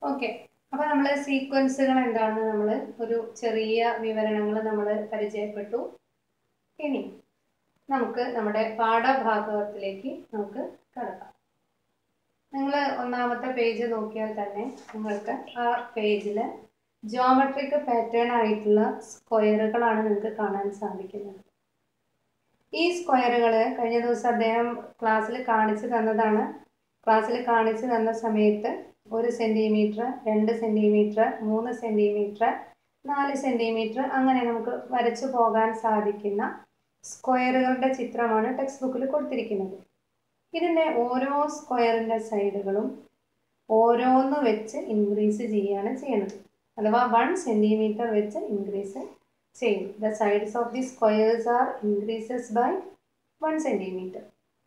Okay, അപ്പോൾ നമ്മൾ സീക്വൻസുകൾ എന്താണെന്ന് നമ്മൾ ഒരു ചെറിയ വിവരണങ്ങൾ നമ്മൾ പരിചയപ്പെട്ടു. ഇനി നമുക്ക് നമ്മുടെ പാഠഭാഗത്തിലേക്ക് നമുക്ക് കടക്കാം. നിങ്ങൾ ഒന്നാമത്തെ പേജ് നോക്കിയാൽ തന്നെ നിങ്ങൾക്ക് ആ പേജിൽ ജിയോമെട്രിക് പാറ്റേൺ ആയിട്ടുള്ള സ്ക്വയറുകളാണ് നിങ്ങൾക്ക് കാണാൻ സാധിക്കുന്നത്. ഈ സ്ക്വയറുകൾ കഴിഞ്ഞ ദിവസം അദ്ദേഹം ക്ലാസ്സിൽ കാണിച്ചു തന്നതാണ്. ക്ലാസ്സിൽ കാണിച്ചു തന്ന സമയത്ത് 1 സെൻറ്റിമീറ്റർ, 2 സെൻറ്റിമീറ്റർ, 3 സെൻറ്റിമീറ്റർ, 4 സെൻറ്റിമീറ്റർ അങ്ങനെ നമുക്ക് വരച്ചു പോകാൻ സാധിക്കുന്ന സ്ക്വയറുകളുടെ ചിത്രമാണ് ടെക്സ്റ്റ് ബുക്കിൽ കൊടുത്തിരിക്കുന്നത്. ഇതിൻ്റെ ഓരോ സ്ക്വയറിൻ്റെ സൈഡുകളും ഓരോന്ന് വെച്ച് ഇൻക്രീസ് ചെയ്യുകയാണ് ചെയ്യുന്നത്. അഥവാ 1 സെൻറ്റിമീറ്റർ വെച്ച് ഇൻക്രീസ് ചെയ്യും. The sides of the squares are increases by 1 centimetre.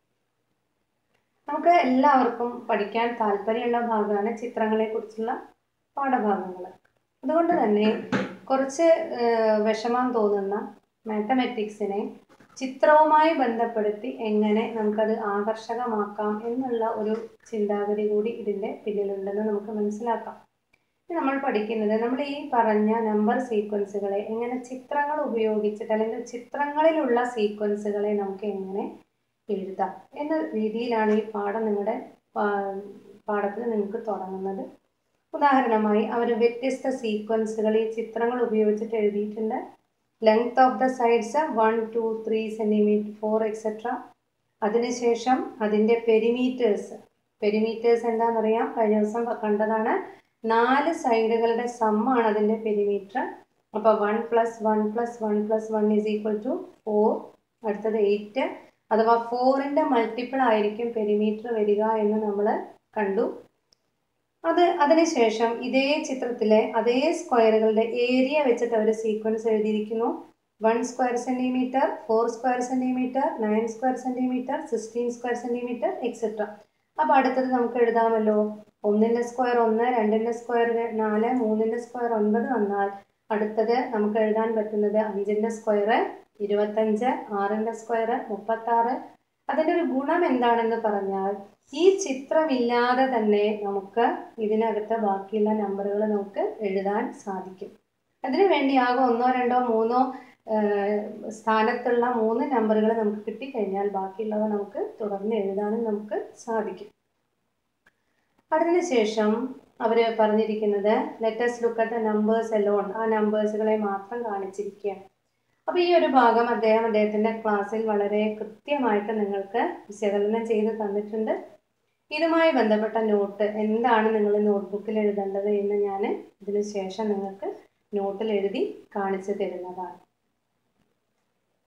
നമുക്ക് എല്ലാവർക്കും പഠിക്കാൻ താല്പര്യമുള്ള ഭാഗമാണ് ചിത്രങ്ങളെക്കുറിച്ചുള്ള പാഠഭാഗങ്ങൾ. അതുകൊണ്ട് തന്നെ കുറച്ച് വിഷമം തോന്നുന്ന മാത്തമാറ്റിക്സിനെ ചിത്രവുമായി ബന്ധപ്പെടുത്തി എങ്ങനെ നമുക്കത് ആകർഷകമാക്കാം എന്നുള്ള ഒരു ചിന്താഗതി കൂടി ഇതിൻ്റെ പിന്നിലുണ്ടെന്ന് നമുക്ക് മനസ്സിലാക്കാം. നമ്മൾ പഠിക്കുന്നത് നമ്മൾ ഈ പറഞ്ഞ നമ്പർ സീക്വൻസുകളെ എങ്ങനെ ചിത്രങ്ങൾ ഉപയോഗിച്ചിട്ട് അല്ലെങ്കിൽ ചിത്രങ്ങളിലുള്ള സീക്വൻസുകളെ നമുക്ക് എങ്ങനെ എഴുതാം എന്ന രീതിയിലാണ് ഈ പാഠം നിങ്ങളുടെ പാഠത്തിൽ നിങ്ങൾക്ക് തുടങ്ങുന്നത്. ഉദാഹരണമായി അവർ വ്യത്യസ്ത സീക്വൻസുകൾ ഈ ചിത്രങ്ങൾ ഉപയോഗിച്ചിട്ട് എഴുതിയിട്ടുണ്ട്. Length of the sides 1, 2, 3 centimetre, 4 etcetera. അതിനുശേഷം അതിൻ്റെ പെരിമീറ്റേഴ്സ് എന്താണെന്നറിയാം, കഴിഞ്ഞ ദിവസം കണ്ടതാണ്. 4 സൈഡുകളുടെ സമ്മാണ് അതിൻ്റെ പെരിമീറ്റർ. അപ്പോൾ 1 + 1 + 1 + 1 = 4. അടുത്തത് 8, അഥവാ 4ൻ്റെ മൾട്ടിപ്പിൾ ആയിരിക്കും പെരിമീറ്റർ വരിക എന്ന് നമ്മൾ കണ്ടു. അതിനുശേഷം ഇതേ ചിത്രത്തിലെ അതേ സ്ക്വയറുകളുടെ ഏരിയ വെച്ചിട്ട് അവർ സീക്വൻസ് എഴുതിയിരിക്കുന്നു. 1 square centimetre, 4 square centimetre, 9 square centimetre, 16 square centimetre etcetera. അപ്പോൾ അടുത്തത് നമുക്ക് എഴുതാമല്ലോ. 1ൻ്റെ സ്ക്വയർ 1, 2ൻ്റെ സ്ക്വയർ 4, 3ൻ്റെ സ്ക്വയർ 9 വന്നാൽ അടുത്തത് നമുക്ക് എഴുതാൻ പറ്റുന്നത് 5ൻ്റെ സ്ക്വയർ 25, 6ൻ്റെ സ്ക്വയർ 36. അതിൻ്റെ ഒരു ഗുണം എന്താണെന്ന് പറഞ്ഞാൽ ഈ ചിത്രമില്ലാതെ തന്നെ നമുക്ക് ഇതിനകത്ത് ബാക്കിയുള്ള നമ്പറുകൾ നമുക്ക് എഴുതാൻ സാധിക്കും. അതിനു വേണ്ടി ആകെ 1, 2, 3 സ്ഥാനത്തുള്ള 3 നമ്പറുകൾ നമുക്ക് കിട്ടിക്കഴിഞ്ഞാൽ ബാക്കിയുള്ളവ നമുക്ക് തുടർന്ന് എഴുതാനും നമുക്ക് സാധിക്കും. അതിനുശേഷം അവർ പറഞ്ഞിരിക്കുന്നത് let's look at the numbers alone. ആ നമ്പേഴ്സുകളെ മാത്രം കാണിച്ചിരിക്കുകയാണ്. അപ്പോൾ ഈ ഒരു ഭാഗം അദ്ദേഹത്തിൻ്റെ ക്ലാസ്സിൽ വളരെ കൃത്യമായിട്ട് നിങ്ങൾക്ക് വിശകലനം ചെയ്ത് തന്നിട്ടുണ്ട്. ഇതുമായി ബന്ധപ്പെട്ട നോട്ട് എന്താണ് നിങ്ങൾ നോട്ട്ബുക്കിൽ എഴുതേണ്ടത് എന്ന് ഞാൻ ഇതിന് ശേഷം നിങ്ങൾക്ക് നോട്ടിൽ എഴുതി കാണിച്ചു തരുന്നതാണ്.